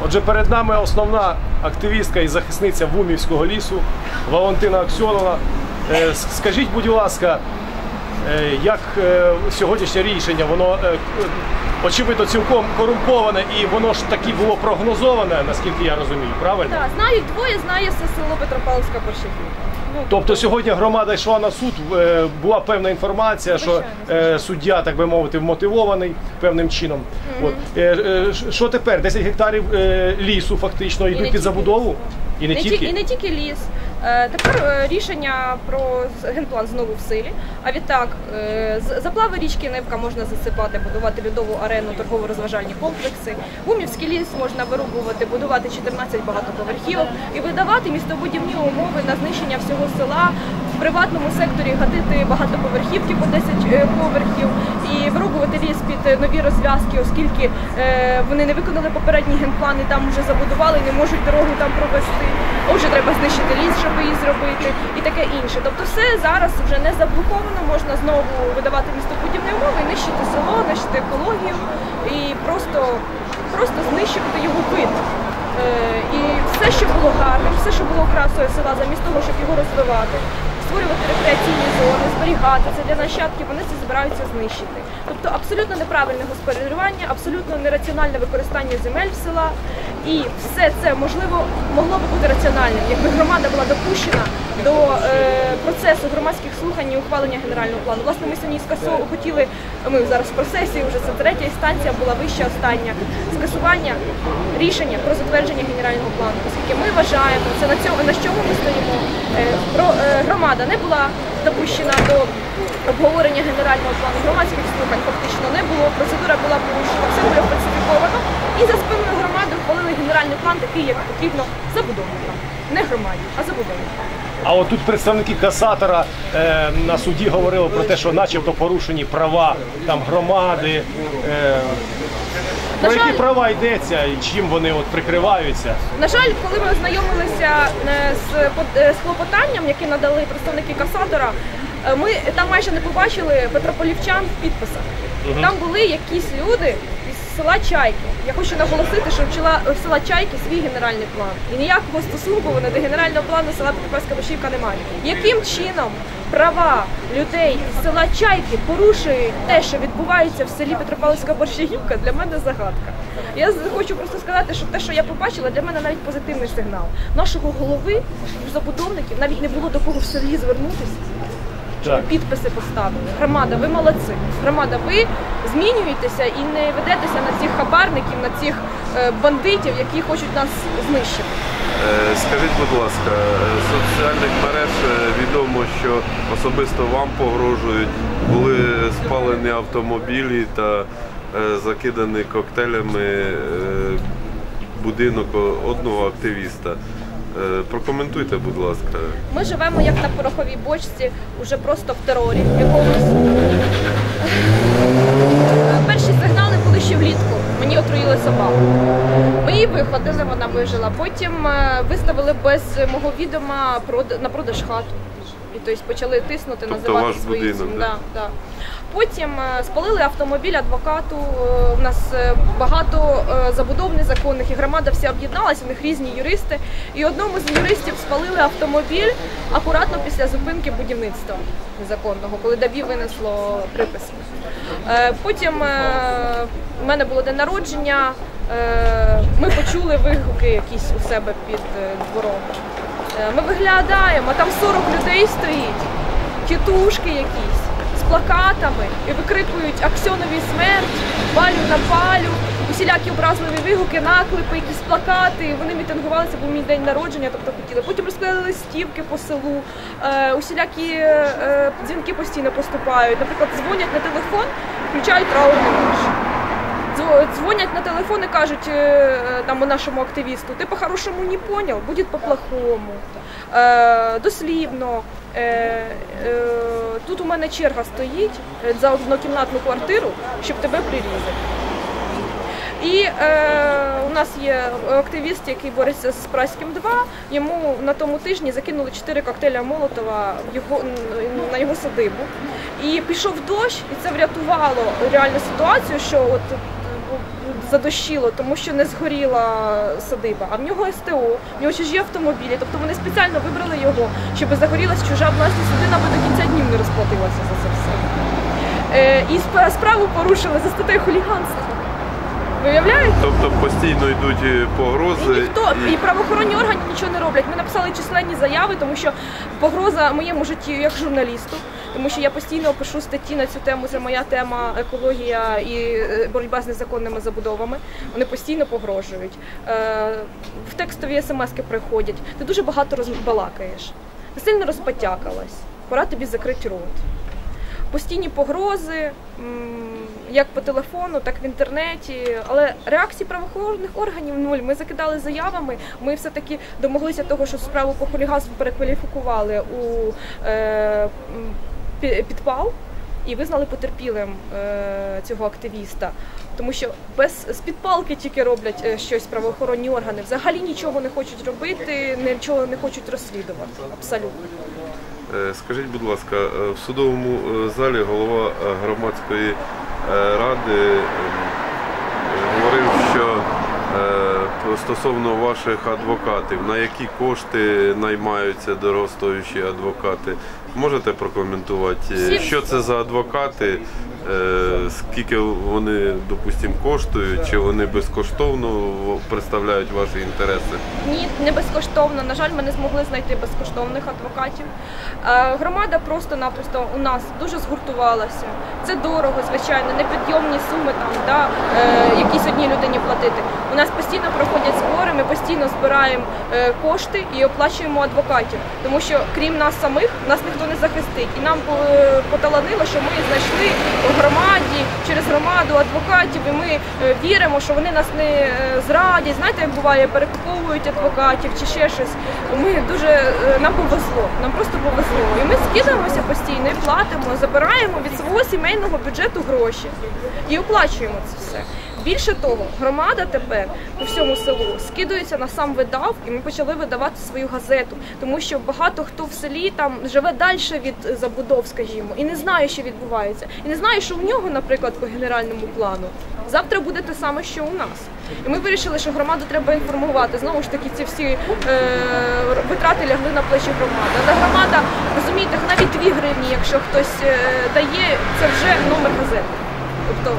Отже, перед нами основна активістка і захисниця Вумівського лісу Валентина Аксьонова. Скажіть, будь ласка, як сьогоднішнє рішення, воно очевидно цілком корумповане і воно ж таки було прогнозоване, наскільки я розумію, правильно? Так, знають двоє, знає все село Петропавлівська Борщагівка. Тобто сьогодні громада йшла на суд, була певна інформація, що суддя, так би мовити, вмотивований певним чином. Що тепер? 10 гектарів лісу фактично йдуть під забудову? І не тільки? І не тільки ліс. Тепер рішення про генплан знову в силі, а відтак заплави річки Невка можна засипати, будувати льодову арену, торгово-розважальні комплекси, Вумівський ліс можна вирубувати, будувати 14 багатоповерхівок і видавати містобудівні умови на знищення всього села, в приватному секторі гатити багатоповерхівки по 10 поверхів і вирубувати ліс під нові розв'язки, оскільки вони не виконали попередній генплан і там вже забудували, не можуть дорогу там провести. Отже, треба знищити ліс, щоб її зробити, і таке інше. Тобто все зараз вже не заблоковано, можна знову видавати містобудівні умови, нищити село, нищити екологію і просто знищувати його вид. І все, що було гарним, все, що було красою села, замість того, щоб його розвивати, створювати рекреаційні зони, зберігати це для нащадків, вони це збираються знищити. Тобто абсолютно неправильне господарювання, абсолютно нераціональне використання земель в села. І все це могло би бути раціональним, якби громада була допущена до процесу громадських слухань і ухвалення генерального плану. Власне, ми сьогодні хотіли, ми зараз в процесі, вже це третя інстанція була вища остання, скасування рішення про затвердження генерального плану, оскільки ми вважаємо, це на чому ми стоїмо, громада не була допущена до обговорення генерального плану, громадських слухань фактично не було, процедура була порушена, все було фальсифіковано і за спиною громади ухвалили генеральний план такий, як потрібно забудовникам, не громаді, а забудовникам. А от тут представники касатора на суді говорили про те, що начебто порушені права там громади. Про які права йдеться і чим вони от прикриваються? На жаль, коли ми ознайомилися з клопотанням, яке надали представники касатора, ми там майже не побачили петрополівчан в підписах. Там були якісь люди із села Чайки. Я хочу наголосити, що в села Чайки свій генеральний план. І ніякого стосунку вони до генерального плану села Петропавлівська Борщагівка не мають. Яким чином права людей з села Чайки порушують те, що відбувається в селі Петропавлівська Борщагівка, для мене загадка. Я хочу просто сказати, що те, що я побачила, для мене навіть позитивний сигнал. Нашого голови, забудовників, навіть не було до кого в селі звернутися. Підписи поставили. Громада, ви молодці. Громада, ви змінюєтеся і не ведетеся на цих хабарників, на цих бандитів, які хочуть нас знищити. Скажіть, будь ласка, з соціальних мереж відомо, що особисто вам погрожують, були спалені автомобілі та закидані коктейлями будинок одного активіста. Прокоментуйте, будь ласка. Ми живемо як на пороховій бочці, уже просто в терорі якомусь. Перші сигнали були ще влітку. Мені отруїли собаку. Ми її виходили, вона вижила. Потім виставили без мого відома на продаж хату. І тобто почали тиснути, називати свої. Да. Потім спалили автомобіль адвокату, у нас багато забудов незаконних, і громада вся об'єдналася, у них різні юристи. І одному з юристів спалили автомобіль акуратно після зупинки будівництва незаконного, коли ДАБІ винесло приписи. Потім у мене було день народження, ми почули вигуки якісь у себе під двором. Ми виглядаємо, там 40 людей стоїть, тітушки якісь, з плакатами і викрикують «Аксьоновій смерть», «Палю на палю», усілякі образливі вигуки, наклепи, якісь плакати. Вони мітингувалися, був мій день народження, тобто хотіли. Потім розклеїли листівки по селу, усілякі дзвінки постійно поступають. Наприклад, дзвонять на телефон, включають траурний марш. Дзвонять на телефон і кажуть там нашому активісту: «Ти по-хорошому не понял, буде по-плохому». Дослівно. Тут у мене черга стоїть за однокімнатну квартиру, щоб тебе прирізати. І у нас є активіст, який бореться з Праським 2, йому на тому тижні закинули 4 коктейля Молотова на його садибу. І пішов дощ, і це врятувало реальну ситуацію, що от задощило, тому що не згоріла садиба, а в нього СТО, в нього чужі автомобілі, тобто вони спеціально вибрали його, щоб загорілась чужа власність, людина би до кінця днів не розплатилася за це все. І справу порушили за статтею хуліганства. Виявляєте? Тобто постійно йдуть погрози. І правоохоронні органи нічого не роблять. Ми написали численні заяви, тому що погроза моєму життю як журналісту, тому що я постійно пишу статті на цю тему, це моя тема екологія і боротьба з незаконними забудовами. Вони постійно погрожують. В текстові смски приходять. Ти дуже багато розбалакаєш. Ти сильно розпотякалась. Пора тобі закрити рот. Постійні погрози, як по телефону, так в інтернеті, але реакції правоохоронних органів нуль. Ми закидали заявами, ми все-таки домоглися того, що справу по хуліганству перекваліфікували у підпал і визнали потерпілим цього активіста. Тому що з підпалки тільки роблять щось правоохоронні органи, взагалі нічого не хочуть робити, нічого не хочуть розслідувати, абсолютно. Скажіть, будь ласка, в судовому залі голова громадської ради говорив, що стосовно ваших адвокатів, на які кошти наймаються дорогостоящі адвокати, можете прокоментувати, що це за адвокати, скільки вони, допустимо, коштують, чи вони безкоштовно представляють ваші інтереси? Ні, не безкоштовно. На жаль, ми не змогли знайти безкоштовних адвокатів. Громада просто-напросто у нас дуже згуртувалася. Це дорого, звичайно, непідйомні суми там, якісь одній людині платити. У нас постійно проходять збори, ми постійно збираємо кошти і оплачуємо адвокатів. Тому що, крім нас самих, нас ніхто не захистить. І нам поталанило, що ми знайшли в громаді, через громаду адвокатів, і ми віримо, що вони нас не зрадять. Знаєте, як буває, перекуповують адвокатів чи ще щось. Нам повезло, нам просто повезло. І ми скидаємося постійно і платимо, забираємо від свого сімейного бюджету гроші і оплачуємо це все. Більше того, громада тепер по всьому селу скидується на сам видав, і ми почали видавати свою газету, тому що багато хто в селі там живе далі від забудов, скажімо, і не знає, що відбувається. І не знає, що в нього, наприклад, по генеральному плану завтра буде те саме, що у нас. І ми вирішили, що громаду треба інформувати. Знову ж таки, ці всі витрати лягли на плечі громади. Але громада, розумієте, навіть 2 гривні, якщо хтось дає, це вже номер газети. Тобто,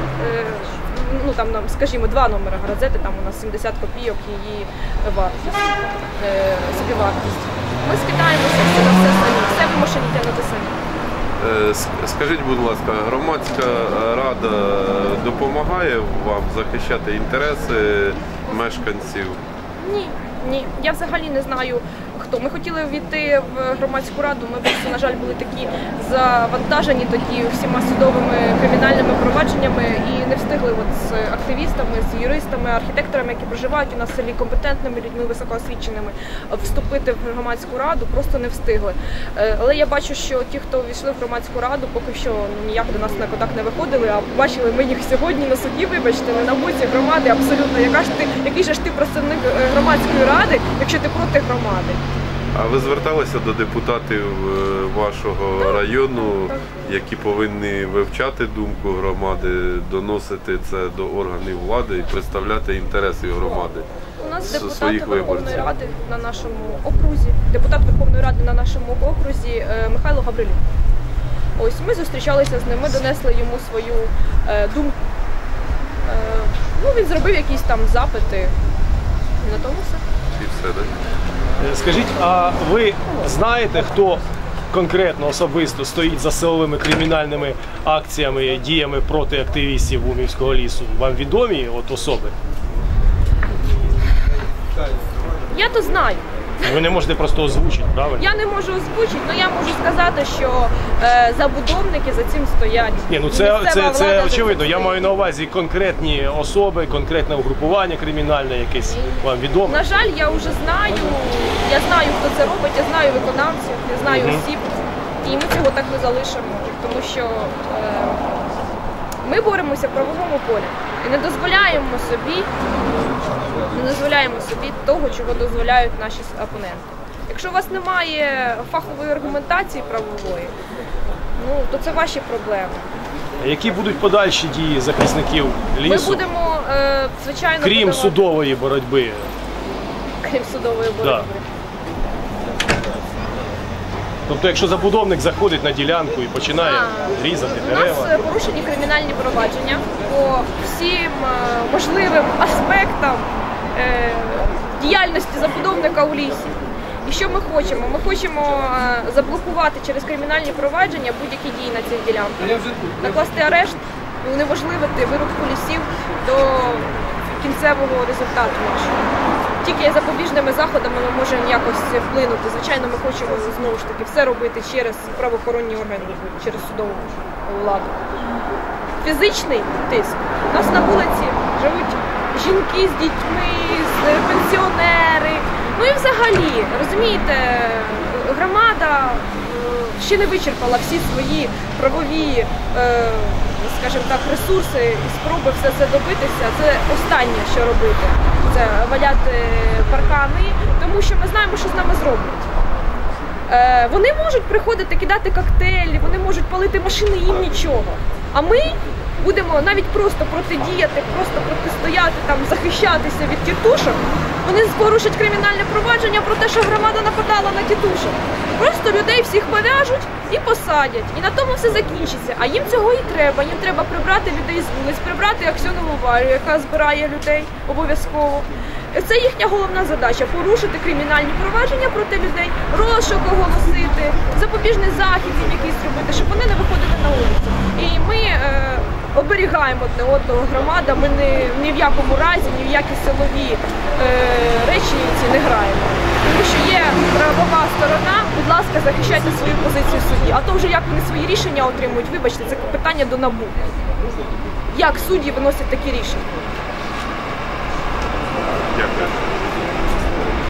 скажімо, 2 номери газети, там у нас 70 копійок її вартість, собівартість. Ми скидаємося на все самі, все вимушені тягнути самі. Скажіть, будь ласка, громадська рада допомагає вам захищати інтереси мешканців? Ні. Я взагалі не знаю, хто. Ми хотіли ввійти в громадську раду, ми просто, на жаль, були такі завантажені тоді всіма судовими кримінальними провадженнями і не встигли з активістами, з юристами, архітекторами, які проживають у нас в селі, компетентними людьми, високоосвіченими, вступити в громадську раду, просто не встигли. Але я бачу, що ті, хто ввійшли в громадську раду, поки що ніяк до нас на контакт не виходили, а бачили ми їх сьогодні на суді, вибачте, не на боці громади, абсолютно. Який же ж ти представник громадської ради, якщо ти проти громади? А ви зверталися до депутатів вашого району, які повинні вивчати думку громади, доносити це до органів влади і представляти інтереси громади? У нас депутат Верховної Ради на нашому окрузі, на нашому окрузі Михайло Гаврилюк. Ось, ми зустрічалися з ним, ми донесли йому свою думку. Він зробив якісь там запити, і на тому все. І все, так? Скажіть, а ви знаєте, хто конкретно, особисто стоїть за силовими кримінальними акціями, діями проти активістів Умівського лісу? Вам відомі особи? Я то знаю. Ви не можете просто озвучити, правильно? Я не можу озвучити, але я можу сказати, що забудовники за цим стоять. Це очевидно. Я маю на увазі конкретні особи, конкретне угрупування кримінальне якесь вам відоме. На жаль, я вже знаю. Я знаю, хто це робить, я знаю виконавців, я знаю осіб. І ми цього так не залишимо, тому що ми боремося в правовому полі і не дозволяємо собі того, чого дозволяють наші опоненти. Якщо у вас немає фахової аргументації правової, то це ваші проблеми. Які будуть подальші дії захисників лісу? Ми будемо звичайно, Крім подавати. судової боротьби. Крім судової боротьби. Тобто, якщо забудовник заходить на ділянку і починає різати У нас дерева. порушені кримінальні провадження по всім можливим аспектам діяльності забудовника у лісі. І що ми хочемо? Ми хочемо заблокувати через кримінальні провадження будь-які дії на цих ділянках, накласти арешт і унеможливити вирубку лісів до кінцевого результату нашого. Тільки запобіжними заходами ми можемо якось вплинути. Звичайно, ми хочемо знову ж таки все робити через правоохоронні органи, через судову владу. Фізичний тиск. У нас на вулиці живуть жінки з дітьми, пенсіонери. Ну і взагалі, розумієте, громада ще не вичерпала всі свої правові, скажімо так, ресурси і спроби все це добитися. Це останнє, що робити. Це валяти паркани, тому що ми знаємо, що з нами зроблять. Вони можуть приходити, кидати коктейлі, вони можуть палити машини, їм нічого. А ми будемо навіть просто протидіяти, просто протистояти, там, захищатися від тітушок. Вони порушать кримінальне провадження про те, що громада нападала на тітушок. Просто людей всіх пов'яжуть і посадять. І на тому все закінчиться. А їм цього і треба. Їм треба прибрати людей з вулиць, прибрати Аксьонову Варю, яка збирає людей обов'язково. Це їхня головна задача – порушити кримінальні провадження проти людей, розшук оголосити, запобіжний захід їм якийсь робити, щоб вони не виходили на вулицю. І ми оберігаємо одне одного, громада, ми ні в якому разі, ні в які силові речі ці не граємо. Тому що є правова сторона, будь ласка, захищайте свою позицію в суді. А то вже як вони свої рішення отримують, вибачте, це питання до НАБУ. Як судді виносять такі рішення?